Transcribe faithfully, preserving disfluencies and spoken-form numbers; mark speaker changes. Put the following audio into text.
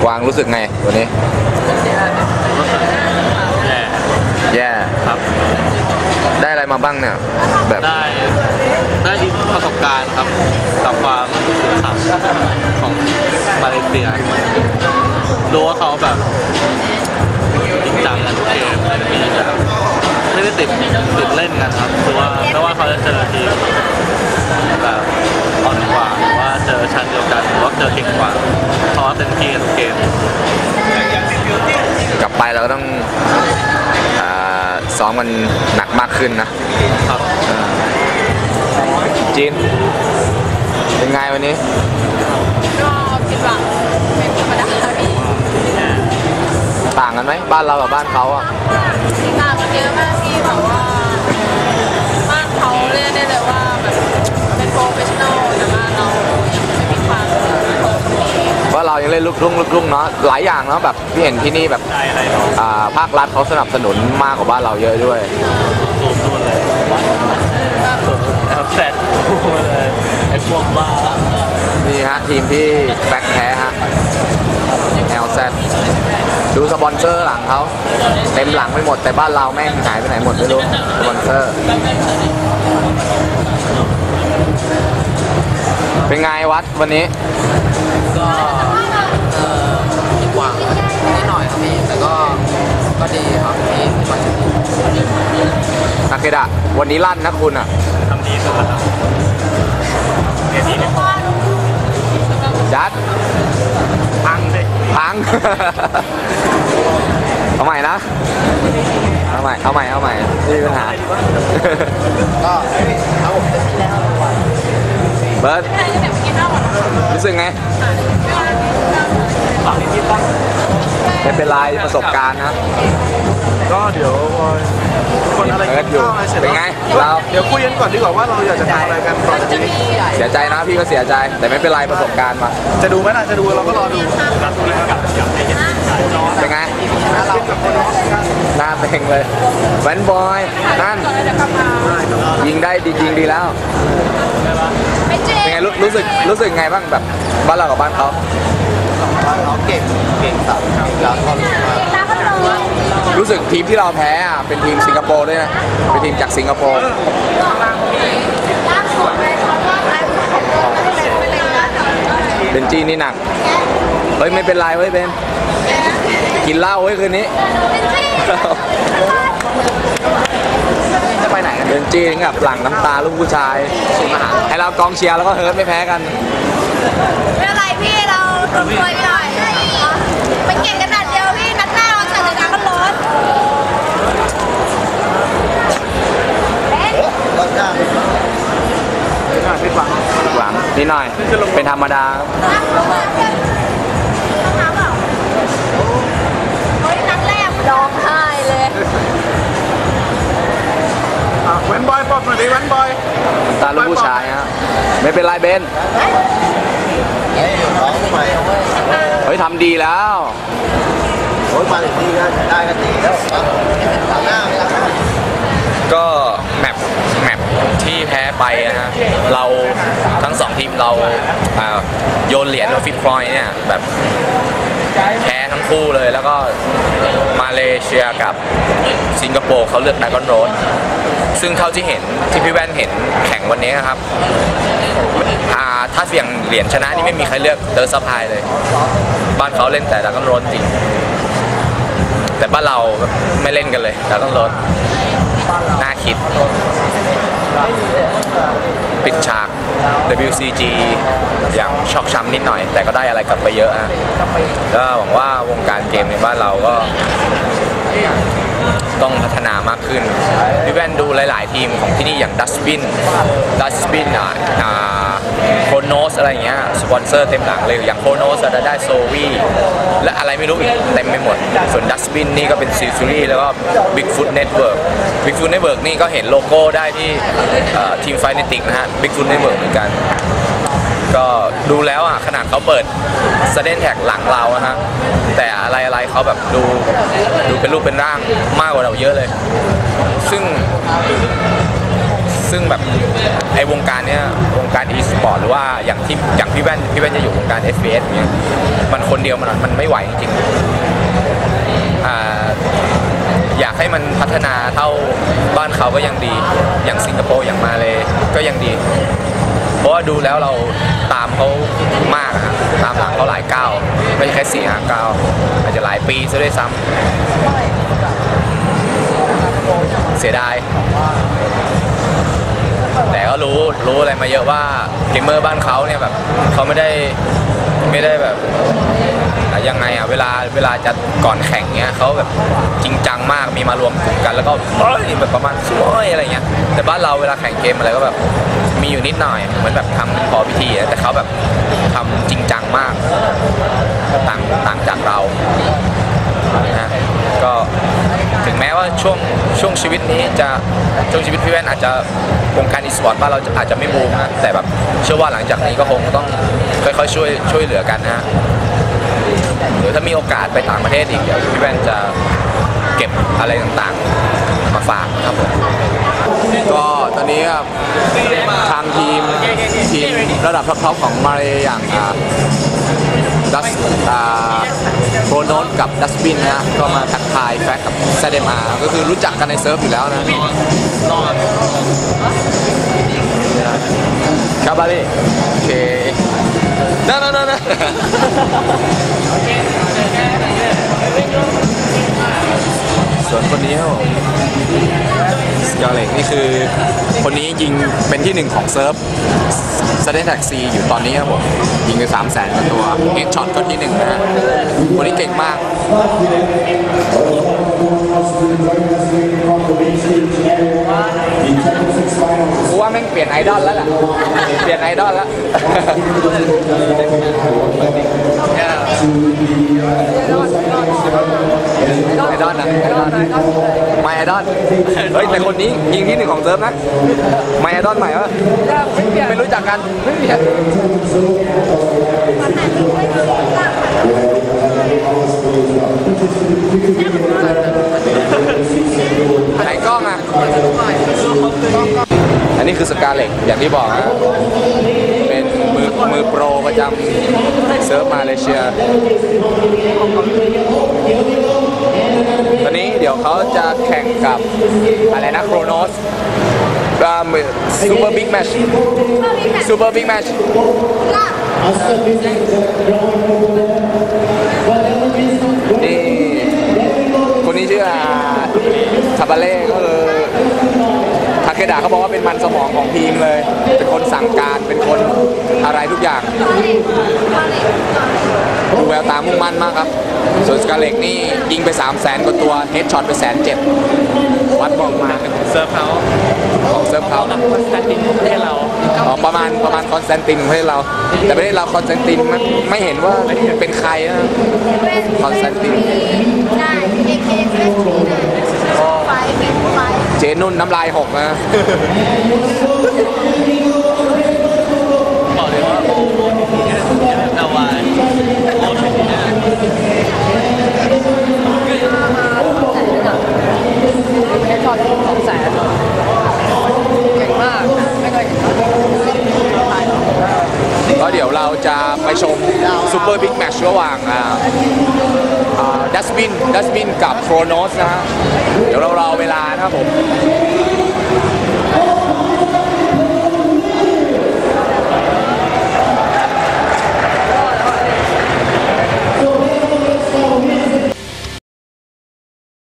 Speaker 1: วางรู้สึกไงวันนี้
Speaker 2: แย่
Speaker 1: แย่
Speaker 2: ครับ
Speaker 1: ได้อะไรมาบ้างเนี่ยแบบ
Speaker 2: ได้ได้ประสบการณ์ครับกับความสุขของมาเลเซียรู้ว่าเขาแบบจริงจังกันทุกเกมมีแบบไม่ได้ติดติดเล่นกันครับคือว่าไม่ว่าเขาจะเจอทีมแบบอ่อนกว่าหรือว่าเจอชั้นเดียวกันหรือว่าเจอเก่งกว่าเขาเต็มที่กันทุกเกม
Speaker 1: กลับไปเราก็ต้องซ้อมกันหนักมากขึ้นนะครับจีนเป็นไงวันนี้
Speaker 3: ก็ผิดหวังเป็นธรรมดาพี่
Speaker 1: ต่างกันไหมบ้านเรากับบ้านเขาอ่ะ
Speaker 3: ต่างกันเยอะมากพี่แบบว่าบ้านเขาเรียกได้เลยว่าแบบเป็นโปรเฟชชั่นอลแต่บ้านเราไม่มีความ
Speaker 1: เพราะเรายังเล่นลูกทุ่งลูกทุ่งเนาะหลายอย่างเนาะแบบที่เห็นที่นี่แบบภาครัฐเขาสนับสนุนมากกว่าบ้านเราเยอะด้วย
Speaker 2: สูงตัวเลยแซดเลยไอ้พวกบ้า
Speaker 1: นี่ฮะทีมที่แบ็คแพ้ฮะ แอล แซด ดูสปอนเซอร์หลังเขาเต็มหลังไปหมดแต่บ้านเราแม่งหายไปไหนหมดไม่รู้สปอนเซอร์เป็นไงวัดวันนี้
Speaker 4: ก็ผิดหวังนิดหน่อยครับพี่แต่ก็ก็ดีครับที่ที่มาถึง
Speaker 1: นักเตะวันนี้ลั่นนะคุณอ่ะ
Speaker 2: ทำดีสุดแล้วครับเกมนี้
Speaker 1: จัด
Speaker 2: พังสิ
Speaker 1: พังเอาใหม่นะเอาใหม่เอาใหม่เอาใหม่นี่ปัญหา
Speaker 4: ก็ครับผมจะที่แล้ว
Speaker 1: เบิร์ดรู้สึกไงไม่เป็นไรประสบการณ์นะ
Speaker 2: ก็เดี๋ยวคนอะไร
Speaker 1: กันอยู่เป็นไงเรา
Speaker 2: เดี๋ยวคุยกันก่อนดีกว่าว่าเราอยากจะทำอะไรกันต่อจากนี้
Speaker 1: เสียใจนะพี่ก็เสียใจแต่ไม่เป็นไรประสบการณ์มา
Speaker 2: จะดูไหมล่ะจะดูเราก็รอดู
Speaker 1: เป็นไงหน้าเต็งเลยแวนบอยนั่นยิงได้ดียิงดีแล้วเป็นไงรู้สึกรู้สึกไงบ้างแบบบ้านเรากับบ้านเขา
Speaker 4: บ้านเขาเก่งเก่งสัตว์แล้วก็
Speaker 1: รู้สึกทีมที่เราแพ้อ่ะเป็นทีมสิงคโปร์ด้วยนะเป็นทีมจากสิงคโปร์เบนจีนี่หนักเฮ้ยไม่เป็นไรเว้ยเบนกินเหล้าเว้ยคืนนี้
Speaker 4: จะไปไหนกัน
Speaker 1: เบนจีนี่กับหลังน้ำตาลูกผู้ชายให้เรากองเชียร์แล้วก็เฮิร์ตไม่แพ้กัน
Speaker 3: ไม่เป็นไรพี่เราทำตัวหน่อยเป็นเก่งขนาดเดียวพี่นัดหน้าเราเฉลิมการก็ร้อน
Speaker 1: ผิดหวังผิดหวังนิดหน่อยเป็นธรรมดา
Speaker 3: เฮ้ยนัดแรกร้องไห้เลย
Speaker 2: แวนบอยปลดหน่อยดิแวนบอย
Speaker 1: ตาลูกผู้ชายฮะไม่เป็นไรเบนเฮ้ยทำดีแล้ว
Speaker 4: โอ้ยมาถึงดีก็ได้กันดีแล้วหลังหน้าหลังหน้า
Speaker 1: ก็แมปแมปที่แพ้ไปนะฮะเราทั้งสองทีมเราโยนเหรียญฟิตฟอยเนี่ยแบบแพ้ทั้งคู่เลยแล้วก็มาเลเซียกับสิงคโปร์เขาเลือกดากอนโรดซึ่งเท่าที่เห็นที่พี่แว่นเห็นแข่งวันนี้นะครับถ้าเสี่ยงเหรียญชนะนี่ไม่มีใครเลือกเดอร์ซัพพลายเลยบ้านเขาเล่นแต่ดากอนโรดจริงแต่บ้านเราไม่เล่นกันเลยดากอนโรดน่าคิดปิดฉาก ดับเบิลยู ซี จี อย่างช็อกช้ำนิดหน่อยแต่ก็ได้อะไรกลับไปเยอะนะก็หวังว่าวงการเกมในบ้านเราก็ต้องพัฒนามากขึ้นพี่แว่นดูหลายๆทีมของที่นี่อย่างดัสบินดัสบินอ่ะโคโนสอะไรเงี้ยสปอนเซอร์เต็มหลังเลยอย่างโคโนสจะได้โซวีและอะไรไม่รู้อีกเต็มไปหมดส่วนดัสบินนี่ก็เป็นซีซูรี่แล้วก็บิ๊กฟุตเน็ตเวิร์กบิ๊กฟุตเน็ตเวิร์กนี่ก็เห็นโลโก้ได้ที่ทีมไฟเนติกนะฮะบิ๊กฟุตเน็ตเวิร์กเหมือนกันก็ดูแล้วอ่ะขนาดเขาเปิดสเตนแท็กหลังเราอะฮะแต่อะไรอะไรเขาแบบดูดูเป็นรูปเป็นร่างมากกว่าเราเยอะเลยซึ่งซึ่งซึ่งแบบไอ้วงการเนี้ยวงการ e-sport หรือว่าอย่างที่อย่างพี่แว่นพี่แว่นจะอยู่วงการ เอฟ พี เอส เนี้ยมันคนเดียวมันมันไม่ไหวจริงๆอ่าอยากให้มันพัฒนาเท่าบ้านเขาก็ยังดีอย่างสิงคโปร์อย่างมาเลยก็ยังดีเพราะว่าดูแล้วเราตามเขามากอะตามหลังเขาหลายก้าวไม่ใช่แค่สี่ห้าก้าวอาจจะหลายปีซะด้วยซ้ำเสียดายแต่ก็รู้รู้อะไรมาเยอะว่าเกมเมอร์บ้านเขาเนี่ยแบบเขาไม่ได้ไม่ได้แบบยังไงอะเวลาเวลาจะก่อนแข่งเนี้ยเขาแบบจริงจังมากมีมารวมกลุ่มกันแล้วก็เฮ้ยแบบประมาณสวยอะไรเงี้ยแต่บ้านเราเวลาแข่งเกมอะไรก็แบบมีอยู่นิดหน่อยเหมือนแบบทำพอพิธีแต่เขาแบบทำจริงจังมากต่างต่างจากเรานะก็ถึงแม้ว่าช่วงช่วงชีวิตนี้จะช่วงชีวิตพี่แว่นอาจจะวงการอีสปอร์ตบ้านเราอาจจะไม่บูมนะแต่แบบเชื่อว่าหลังจากนี้ก็คงต้องค่อยๆช่วยช่วยเหลือกันนะเดี๋ยวถ้ามีโอกาสไปต่างประเทศอีกเดี๋ยวพี่แว่นจะเก็บอะไรต่างๆมาฝากครับผมก็ตอนนี้ครับทางทีมทีมระดับท็อปๆของมาเลอย่างดัสโครโนสกับดัสบินนะฮะก็มาทักทายแฟกกับแซเดมาก็คือรู้จักกันในเซิร์ฟอยู่แล้วนะครับบาลีโอเคนั่นนั่นนั่นส่วนคนนี้ครับสกาเล็กนี่คือคนนี้ยิงเป็นที่หนึ่งของเซิร์ฟสเตนแท็กซีอยู่ตอนนี้ครับผมยิงไปสามแสนกว่าตัวเฮดช็อตก็ที่หนึ่งนะฮะคนนี้เก่งมากกูว่าแม่งเปลี่ยนไอดอลแล้วล่ะเปลี่ยนไอดอลแล้วไอดอลนะไอดอลไม่ไอดอลเฮ้ยแต่คนนี้ยิงที่หนึ่งของเซิร์ฟนะไม่ไอดอลใหม่วะไม่รู้จักกันไม่เปลี่ยนไหนกล้องอ่ะอันนี้คือสกาเล็กอย่างที่บอกนะเป็นมือมือโปรประจำเซิร์ฟมาเลเซียตอนนี้เดี๋ยวเขาจะแข่งกับอะไรนะโครโนสซูเปอร์บิ๊กแมชซูเปอร์บิ๊กแมชนี่คนนี้ชื่อทาบาเล่ก็คือทาเคดะเขาบอกว่าเป็นมันสมองของทีมเลยเป็นคนสั่งการเป็นคนอะไรทุกอย่างดูแววตามุ่งมั่นมากครับส่วนสกาเล็กนี่ยิงไปสามแสนกว่าตัวเฮดช็อตไปแสนเจ็ดวัดบอกมา
Speaker 2: เซิร์ฟเขา
Speaker 1: ของเซิร์ฟเขา
Speaker 2: คอนสแตนตินของประเทศเรา
Speaker 1: อ๋อประมาณประมาณคอนสแตนตินของประเทศเราแต่ประเทศเราคอนสแตนตินไม่ไม่เห็นว่าเป็นใครนะคอนสแตนตินเจนุ่นน้ำลายหกนะ
Speaker 2: บอกเลยว่าโอ้โหนาวายโอ้โห
Speaker 4: แค่ช็อตสองแสนเก่งมากไม่เคยเห็น
Speaker 1: ก็เดี๋ยวเราจะไปชมซูเปอร์บิ๊กแมตช์ระหว่างดัสบินดัสบินกับโครโนสนะฮะเดี๋ยวเรารอเวลานะครับผม